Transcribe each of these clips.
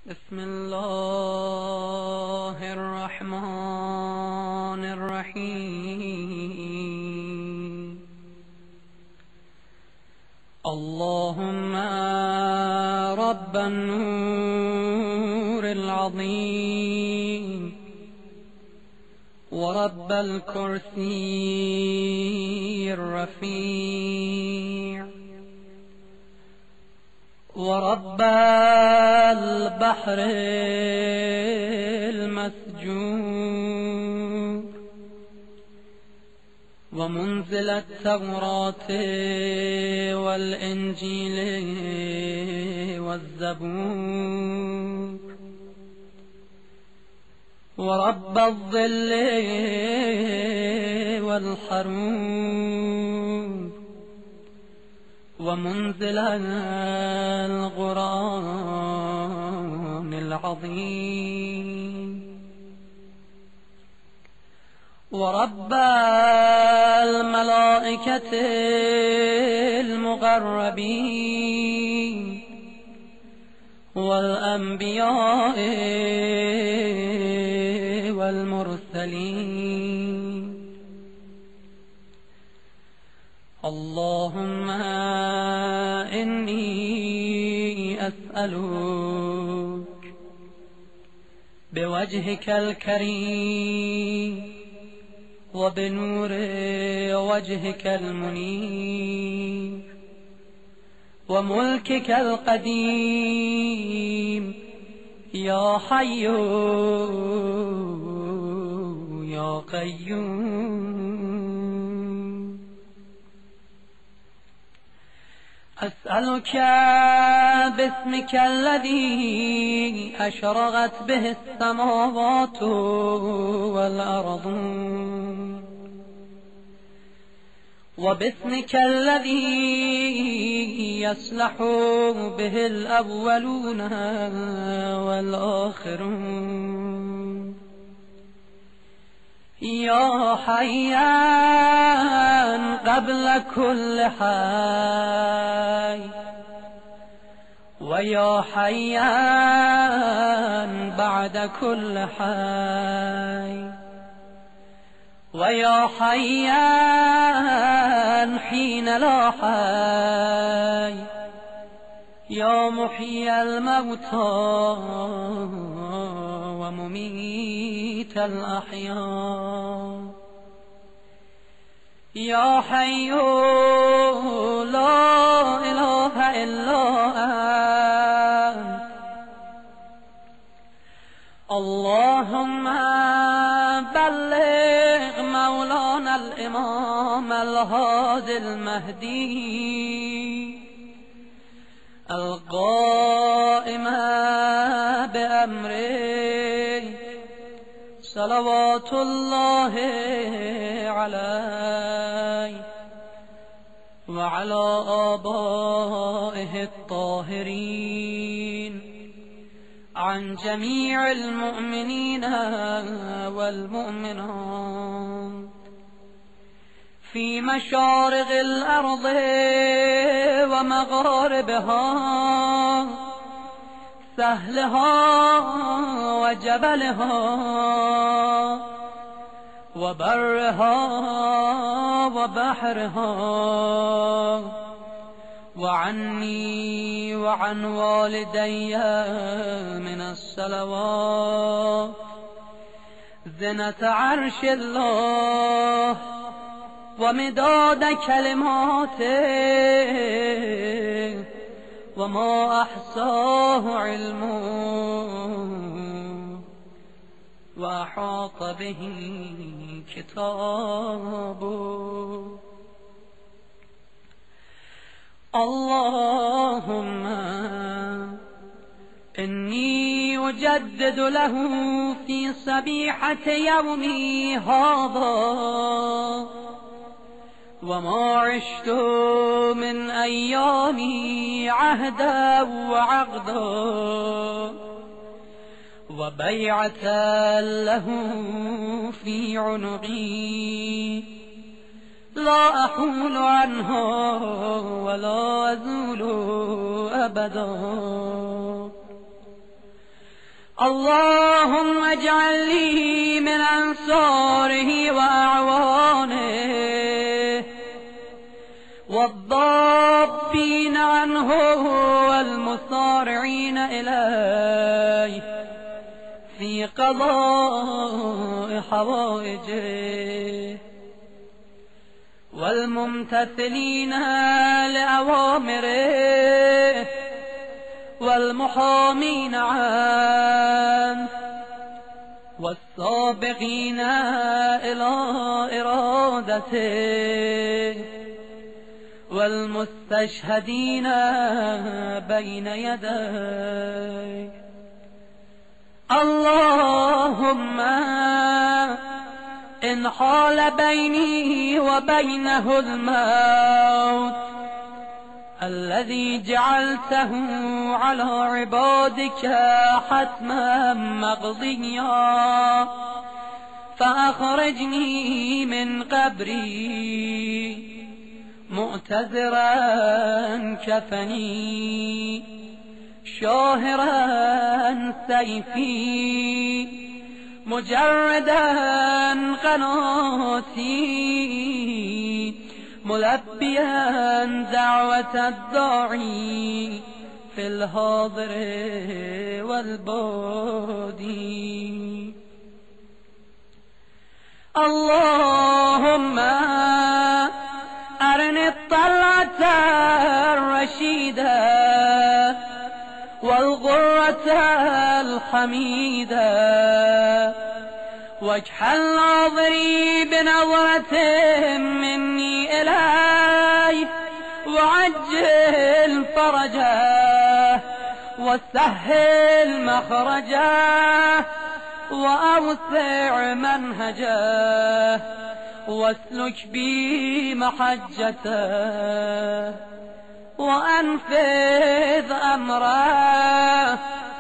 بسم الله الرحمن الرحيم. اللهم رب النور العظيم ورب الكرسي الرفيع ورب البحر المسجور ومنزل التوراة والإنجيل والزبور ورب الظل والحرور ومنزل القرآن العظيم ورب الملائكة المقربين والأنبياء والمرسلين. اللهم إني أسألك بوجهك الكريم وبنور وجهك المنير وملكك القديم يا حي يا قيوم، أسألك باسمك الذي أشرقت به السماوات والأرض وباسمك الذي يصلح به الأولون والآخرون يا حيان قبل كل حي ويا حيان بعد كل حي ويا حيان حين لا حي يا محيي الموتى ومميت الأحياء يا حي لا إله إلا أنت. اللهم بلغ مولانا الإمام الهادي المهدي القائم بأمره صلوات الله عليه وعلى آبائه الطاهرين عن جميع المؤمنين والمؤمنات في مشارق الأرض ومغاربها سهلها وجبلها وبرها وبحرها وعني وعن والدي من الصلوات زنة عرش الله ومداد كلماته وما أحصاه علمه وأحاط به كتابه. اللهم إني أجدد له في صبيحة يومي هذا وما عشت من أيامي عهدا وعقدا وبيعة له في عنقي لا أحول عنه ولا أزول أبدا. اللهم اجعل لي من أنصاره وأعوانه والضابين عنه والمصارعين إليه في قضاء حوائجه والممتثلين لأوامره والمحامين عنه والسابقين إلى إرادته والمستشهدين بين يديه. اللهم إن حال بيني وبينه الموت الذي جعلته على عبادك حتما مقضيا فأخرجني من قبري مؤتذرا كفني شاهرا سيفي مجردا قناتي ملبيا دعوة الداعي في الحاضر والبادي. اللهم أرني الطلعة الرشيدة والغرة الحميدة واجعل ناظري بنظرة مني إليه وعجل فرجه وسهل مخرجه وأوسع منهجه واسلك بي محجته وأنفذ أمره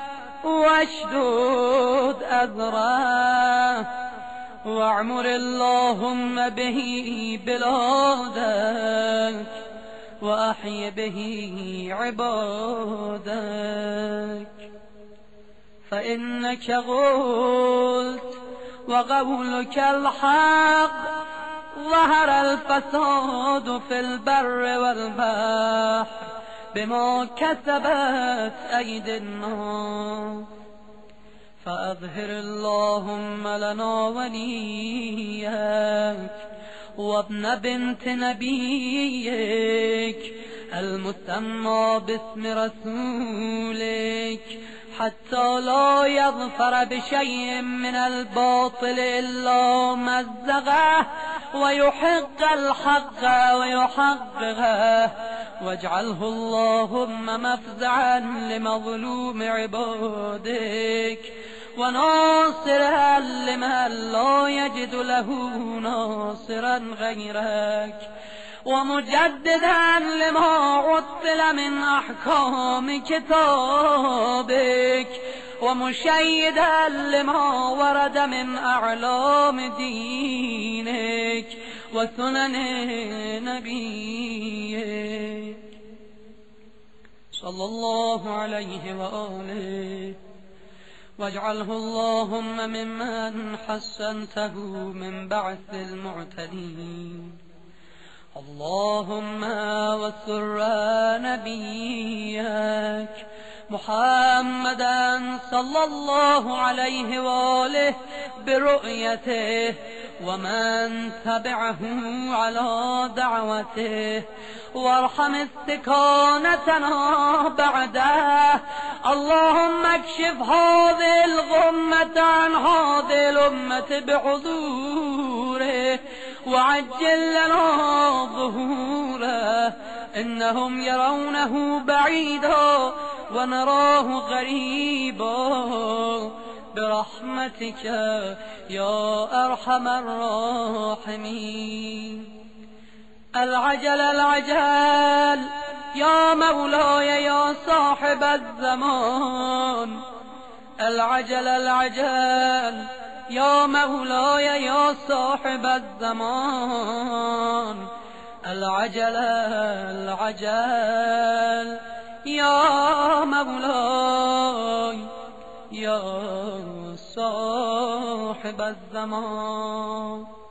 واشدد أذره واعمر اللهم به بلادك وأحي به عبادك فإنك قلت وقولك الحق ظهر الفساد في البر والبحر بما كسبت أيدي الناس فأظهر اللهم لنا وليك وابن بنت نبيك المسمى باسم رسولك حتى لا يظفر بشيء من الباطل إلا مزغه ويحق الحق ويحققه واجعله اللهم مفزعا لمظلوم عبادك وناصرا لمن لا يجد له ناصرا غيرك ومجددا لما عطل من أحكام كتابك ومشيدا لما ورد من أعلام دينك وسنن نبيك صلى الله عليه وآله واجعله اللهم ممن حسنته من بعث المعتدين. اللهم وسر نبيك محمدا صلى الله عليه وآله برؤيته ومن تبعه على دعوته وارحم استكانتنا بعده. اللهم اكشف هذه الغمة عن هذه الأمة بحضوره وعجل لنا ظهوره إنهم يرونه بعيدا ونراه غريبا برحمتك يا أرحم الراحمين. العجل العجل يا مولاي يا صاحب الزمان العجل العجل يا مولاي يا صاحب الزمان العجل العجل يا مولاي یا صاحب الزمان.